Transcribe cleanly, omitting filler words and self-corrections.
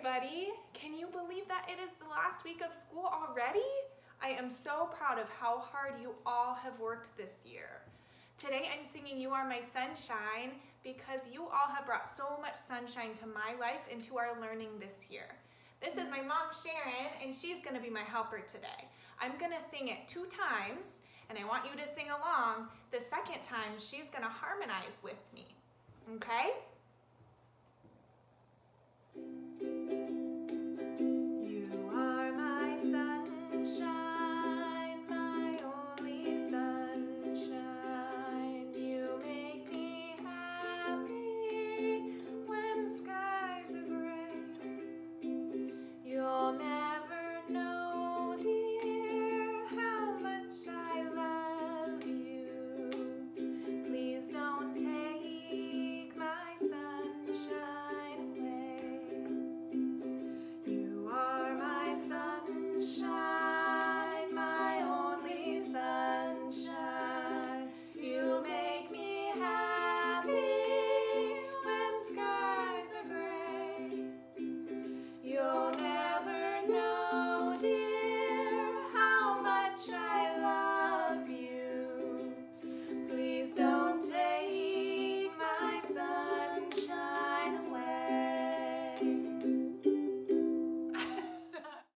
everybody! Can you believe that it is the last week of school already? I am so proud of how hard you all have worked this year. Today I'm singing You Are My Sunshine because you all have brought so much sunshine to my life and to our learning this year. This is my mom Sharon, and she's going to be my helper today. I'm going to sing it 2 times, and I want you to sing along. The second time she's going to harmonize with me. Okay?